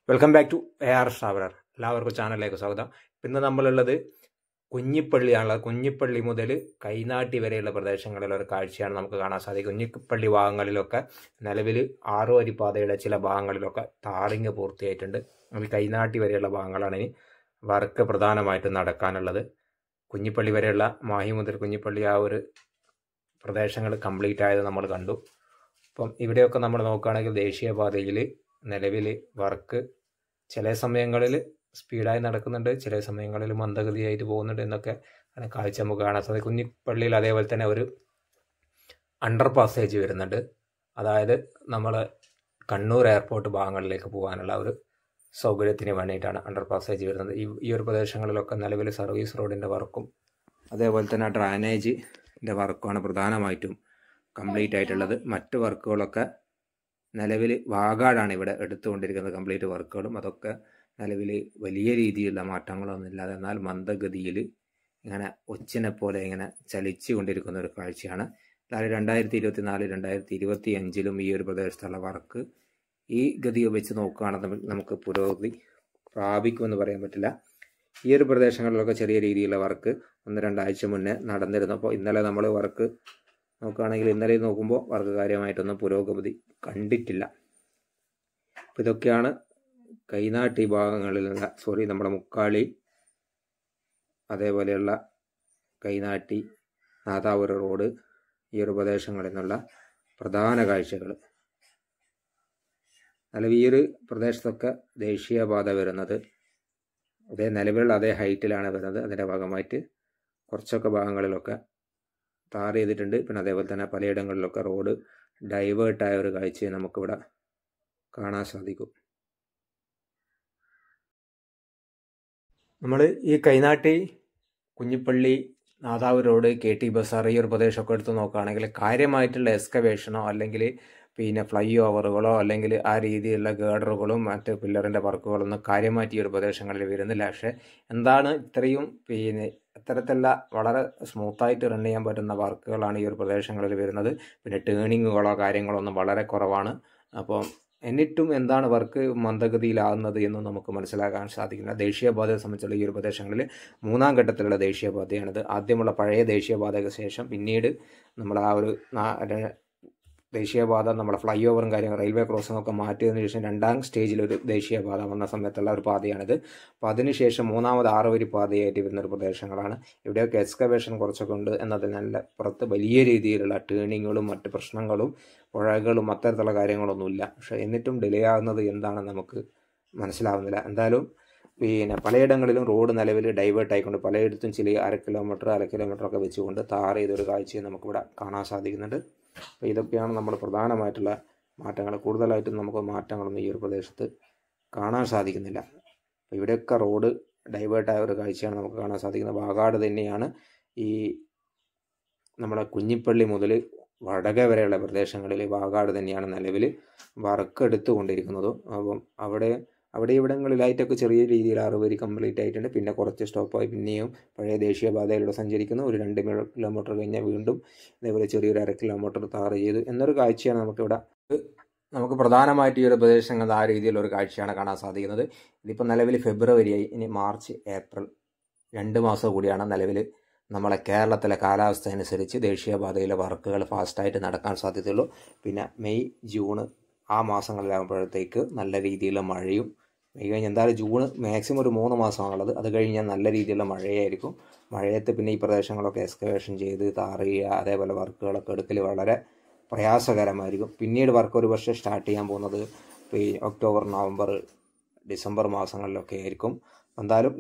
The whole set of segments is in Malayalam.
Welcome back to AR traveller. എല്ലാവർക്കും ചാനലിലേക്ക് സ്വാഗതം. ഇന്ന് നമ്മളുള്ളത് കുഞ്ഞിപ്പള്ളിയാണുള്ളത്. കുഞ്ഞിപ്പള്ളി മുതൽ കൈനാട്ടി വരെയുള്ള പ്രദേശങ്ങളിലുള്ള ഒരു കാഴ്ചയാണ് നമുക്ക് കാണാൻ സാധിക്കും. കുഞ്ഞിപ്പള്ളി ഭാഗങ്ങളിലൊക്കെ നിലവിൽ 6 വരിപ്പാതയുടെ ചില ഭാഗങ്ങളിലൊക്കെ ടാറിങ് പൂർത്തിയായിട്ടുണ്ട്. അത് കൈനാട്ടി വരെയുള്ള ഭാഗങ്ങളാണ് ഇനി വർക്ക് പ്രധാനമായിട്ടും നടക്കാനുള്ളത്. കുഞ്ഞിപ്പള്ളി വരെയുള്ള മാഹി മുതൽ കുഞ്ഞിപ്പള്ളി ആ ഒരു പ്രദേശങ്ങൾ കംപ്ലീറ്റ് ആയത് നമ്മൾ കണ്ടു. അപ്പം ഇവിടെയൊക്കെ നമ്മൾ നോക്കുകയാണെങ്കിൽ ദേശീയപാതയിൽ നിലവിൽ വർക്ക് ചില സമയങ്ങളിൽ സ്പീഡായി നടക്കുന്നുണ്ട്, ചില സമയങ്ങളിൽ മന്ദഗതിയായിട്ട് പോകുന്നുണ്ട് എന്നൊക്കെ കാഴ്ച നമുക്ക് കാണാൻ സാധിക്കും. കുഞ്ഞിപ്പള്ളിയിൽ അതേപോലെ തന്നെ ഒരു അണ്ടർ പാസേജ് വരുന്നുണ്ട്. അതായത് നമ്മൾ കണ്ണൂർ എയർപോർട്ട് ഭാഗങ്ങളിലേക്ക് പോകാനുള്ള ഒരു സൗകര്യത്തിന് വേണ്ടിയിട്ടാണ് അണ്ടർ പാസേജ് വരുന്നത്. ഈ ഒരു പ്രദേശങ്ങളിലൊക്കെ നിലവിൽ സർവീസ് റോഡിൻ്റെ വർക്കും അതേപോലെ തന്നെ ഡ്രൈനേജിൻ്റെ വർക്കുമാണ് പ്രധാനമായിട്ടും കംപ്ലീറ്റ് ആയിട്ടുള്ളത്. മറ്റ് വർക്കുകളൊക്കെ നിലവിൽ വാഗാടാണ് ഇവിടെ എടുത്തുകൊണ്ടിരിക്കുന്നത്. കംപ്ലീറ്റ് വർക്കുകളും അതൊക്കെ നിലവിൽ വലിയ രീതിയിലുള്ള മാറ്റങ്ങളൊന്നും ഇല്ലാതെ എന്നാൽ മന്ദഗതിയിൽ ഇങ്ങനെ ഒച്ചിനെ പോലെ ഇങ്ങനെ ചലിച്ചു കൊണ്ടിരിക്കുന്ന ഒരു കാഴ്ചയാണ്. അതായത് 2024, 2025 ഈ ഒരു പ്രദേശത്തുള്ള വർക്ക് ഈ ഗതിയെ വെച്ച് നോക്കുകയാണെങ്കിൽ നമുക്ക് പുരോഗതി പ്രാപിക്കുമെന്ന് പറയാൻ പറ്റില്ല. ഈ ഒരു പ്രദേശങ്ങളിലൊക്കെ ചെറിയ രീതിയിലുള്ള വർക്ക് 1-2 ആഴ്ച മുന്നേ നടന്നിരുന്നു. അപ്പോൾ ഇന്നലെ നമ്മൾ വർക്ക് നോക്കുകയാണെങ്കിൽ ഇന്നലെ നോക്കുമ്പോൾ വർക്ക് കാര്യമായിട്ടൊന്നും പുരോഗതി കണ്ടിട്ടില്ല. അപ്പോൾ ഇതൊക്കെയാണ് കൈനാട്ടി ഭാഗങ്ങളിലുള്ള നമ്മുടെ മുക്കാളി അതേപോലെയുള്ള കൈനാട്ടി നാദാപുരം റോഡ് ഈ ഒരു പ്രദേശങ്ങളിൽ നിന്നുള്ള പ്രധാന കാഴ്ചകൾ. നിലവിൽ ഈ ഒരു പ്രദേശത്തൊക്കെ ദേശീയപാത വരുന്നത് അതേ നിലവിലുള്ള അതേ ഹൈറ്റിലാണ് വരുന്നത്. അതിൻ്റെ ഭാഗമായിട്ട് കുറച്ചൊക്കെ ഭാഗങ്ങളിലൊക്കെ ടാർ ചെയ്തിട്ടുണ്ട്. പിന്നെ അതേപോലെ തന്നെ പലയിടങ്ങളിലൊക്കെ റോഡ് ഡൈവേർട്ടായ ഒരു കാഴ്ചയെ നമുക്കിവിടെ കാണാൻ സാധിക്കും. നമ്മൾ ഈ കൈനാട്ടി കുഞ്ഞിപ്പള്ളി നാദാപുരം റോഡ് KT ബസാർ ഈ ഒരു പ്രദേശമൊക്കെ എടുത്ത് നോക്കുകയാണെങ്കിൽ കാര്യമായിട്ടുള്ള എക്സ്കവേഷനോ അല്ലെങ്കിൽ പിന്നെ ഫ്ലൈ ഓവറുകളോ അല്ലെങ്കിൽ ആ രീതിയിലുള്ള ഗേഡറുകളും മറ്റ് പില്ലറിൻ്റെ വർക്കുകളൊന്നും കാര്യമായിട്ട് ഈ ഒരു പ്രദേശങ്ങളിൽ വരുന്നില്ല. പക്ഷേ എന്താണ് ഇത്രയും പിന്നെ ഇത്തരത്തിലുള്ള വളരെ സ്മൂത്തായിട്ട് റൺ ചെയ്യാൻ പറ്റുന്ന വർക്കുകളാണ് ഈ ഒരു പ്രദേശങ്ങളിൽ വരുന്നത്. പിന്നെ ടേണിങ്ങുകളോ കാര്യങ്ങളോ ഒന്നും വളരെ കുറവാണ്. അപ്പോൾ എന്നിട്ടും എന്താണ് വർക്ക് മന്ദഗതിയിലാകുന്നത് എന്ന് നമുക്ക് മനസ്സിലാക്കാൻ സാധിക്കില്ല. ദേശീയപാതയെ സംബന്ധിച്ചുള്ള ഈ ഒരു പ്രദേശങ്ങളിൽ 3ാം ഘട്ടത്തിലുള്ള ദേശീയപാതയാണിത്. ആദ്യമുള്ള പഴയ ദേശീയപാതയ്ക്ക് ശേഷം പിന്നീട് നമ്മൾ ആ ഒരു ദേശീയപാത നമ്മുടെ ഫ്ലൈ ഓവറും കാര്യങ്ങളും റെയിൽവേ ക്രോസിംഗ് ഒക്കെ മാറ്റിയതിനു ശേഷം 2ാം സ്റ്റേജിലൊരു ദേശീയപാത വന്ന സമയത്തുള്ള ഒരു പാതയാണിത്. അപ്പോൾ അതിനുശേഷം 3ാമത് 6 വരി പാതയായിട്ട് വരുന്നൊരു പ്രദേശങ്ങളാണ്. ഇവിടെയൊക്കെ എക്സ്കവേഷൻ കുറച്ചൊക്കെ ഉണ്ട് എന്നതിനല്ല പുറത്ത് വലിയ രീതിയിലുള്ള ടേണിങ്ങുകളും മറ്റ് പ്രശ്നങ്ങളും പുഴകളും അത്തരത്തിലുള്ള കാര്യങ്ങളൊന്നുമില്ല. പക്ഷേ എന്നിട്ടും ഡിലേ ആകുന്നത് എന്താണെന്ന് നമുക്ക് മനസ്സിലാവുന്നില്ല. എന്തായാലും പിന്നെ പലയിടങ്ങളിലും റോഡ് നിലവിൽ ഡൈവേർട്ട് ആയിക്കൊണ്ട് പലയിടത്തും ചില 1/2 കിലോമീറ്റർ ഒക്കെ വെച്ചുകൊണ്ട് താർ ചെയ്തൊരു കാഴ്ചയെ നമുക്കിവിടെ കാണാൻ സാധിക്കുന്നുണ്ട്. അപ്പോൾ ഇതൊക്കെയാണ് നമ്മൾ പ്രധാനമായിട്ടുള്ള മാറ്റങ്ങൾ. കൂടുതലായിട്ടും നമുക്ക് മാറ്റങ്ങളൊന്നും ഈ ഒരു പ്രദേശത്ത് കാണാൻ സാധിക്കുന്നില്ല. അപ്പോൾ ഇവിടെയൊക്കെ റോഡ് ഡൈവേർട്ടായ ഒരു കാഴ്ചയാണ് നമുക്ക് കാണാൻ സാധിക്കുന്നത്. വാഗാട് തന്നെയാണ് ഈ നമ്മുടെ കുഞ്ഞിപ്പള്ളി മുതൽ വടക വരെയുള്ള പ്രദേശങ്ങളിൽ വാഗാട് തന്നെയാണ് നിലവിൽ വർക്ക് എടുത്തുകൊണ്ടിരിക്കുന്നത്. അപ്പം അവിടെ ഇവിടങ്ങളിലായിട്ടൊക്കെ ചെറിയ രീതിയിൽ 6 വരി കംപ്ലീറ്റ് ആയിട്ടുണ്ട്. പിന്നെ കുറച്ച് സ്റ്റോപ്പായി പിന്നെയും പഴയ ദേശീയപാതയിലൂടെ സഞ്ചരിക്കുന്നു. ഒരു 2 കിലോമീറ്റർ കഴിഞ്ഞാൽ വീണ്ടും അതേപോലെ ചെറിയൊരു 1/2 കിലോമീറ്റർ ടാർ ചെയ്തു എന്നൊരു കാഴ്ചയാണ് നമുക്ക് പ്രധാനമായിട്ട് ഈ ഒരു പ്രദേശങ്ങൾ ആ രീതിയിലൊരു കാഴ്ചയാണ് കാണാൻ സാധിക്കുന്നത്. ഇതിപ്പോൾ നിലവിൽ ഫെബ്രുവരിയായി. ഇനി മാർച്ച്, ഏപ്രിൽ 2 മാസം കൂടിയാണ് നിലവിൽ നമ്മളെ കേരളത്തിലെ കാലാവസ്ഥ അനുസരിച്ച് ദേശീയപാതയിലെ വർക്കുകൾ ഫാസ്റ്റായിട്ട് നടക്കാൻ സാധ്യതയുള്ളൂ. പിന്നെ മെയ്, ജൂൺ ആ മാസങ്ങളിലാകുമ്പോഴത്തേക്ക് നല്ല രീതിയിലുള്ള മഴയും, മെയ് കഴിഞ്ഞ് എന്തായാലും ജൂണ് മാക്സിമം ഒരു 3 മാസമാണുള്ളത്. അത് കഴിഞ്ഞാൽ നല്ല രീതിയിലുള്ള മഴയായിരിക്കും. മഴയത്ത് പിന്നെ ഈ പ്രദേശങ്ങളൊക്കെ എക്സ്കവേഷൻ ചെയ്ത് ടാർ ചെയ്യുക അതേപോലെ വർക്കുകളൊക്കെ എടുക്കൽ വളരെ പ്രയാസകരമായിരിക്കും. പിന്നീട് വർക്ക് ഒരു പക്ഷേ സ്റ്റാർട്ട് ചെയ്യാൻ പോകുന്നത് ഒക്ടോബർ, നവംബർ, ഡിസംബർ മാസങ്ങളിലൊക്കെ ആയിരിക്കും. എന്തായാലും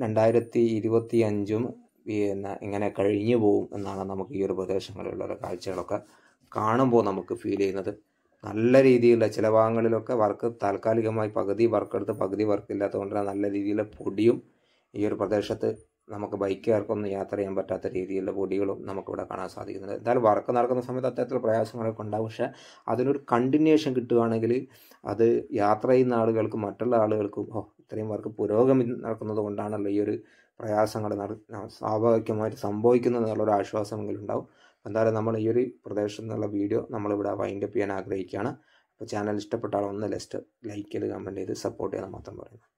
2025 പിന്നെ ഇങ്ങനെ കഴിഞ്ഞു പോകും എന്നാണ് നമുക്ക് ഈ ഒരു പ്രദേശങ്ങളിലുള്ള കാഴ്ചകളൊക്കെ കാണുമ്പോൾ നമുക്ക് ഫീൽ ചെയ്യുന്നത്. നല്ല രീതിയിലുള്ള ചില ഭാഗങ്ങളിലൊക്കെ വർക്ക് താൽക്കാലികമായി പകുതി വർക്കെടുത്ത് പകുതി വർക്ക് ഇല്ലാത്തതുകൊണ്ട് നല്ല രീതിയിലുള്ള പൊടിയും ഈ ഒരു പ്രദേശത്ത് നമുക്ക് ബൈക്കുകാർക്കൊന്നും യാത്ര ചെയ്യാൻ പറ്റാത്ത രീതിയിലുള്ള പൊടികളും നമുക്കിവിടെ കാണാൻ സാധിക്കുന്നുണ്ട്. എന്തായാലും വർക്ക് നടക്കുന്ന സമയത്ത് അത്തരത്തിലുള്ള പ്രയാസങ്ങളൊക്കെ ഉണ്ടാവും. പക്ഷേ അതിനൊരു കണ്ടിന്യൂഷൻ കിട്ടുകയാണെങ്കിൽ അത് യാത്ര ചെയ്യുന്ന ആളുകൾക്കും മറ്റുള്ള ആളുകൾക്കും ഇത്രയും വർക്ക് പുരോഗമനം നടക്കുന്നത് കൊണ്ടാണല്ലോ ഈ ഒരു പ്രയാസങ്ങൾ സ്വാഭാവികമായിട്ട് സംഭവിക്കുന്നത് എന്നുള്ളൊരു ആശ്വാസമെങ്കിലും ഉണ്ടാവും. എന്തായാലും നമ്മൾ ഈ ഒരു പ്രദേശത്തു നിന്നുള്ള വീഡിയോ നമ്മളിവിടെ വൈൻഡപ്പ് ചെയ്യാൻ ആഗ്രഹിക്കുകയാണ്. അപ്പോൾ ചാനൽ ഇഷ്ടപ്പെട്ടാൽ ഒന്ന് ലൈക്ക് ചെയ്ത് കമൻറ്റ് ചെയ്ത് സപ്പോർട്ട് ചെയ്യാൻ മാത്രം പറയുന്നു.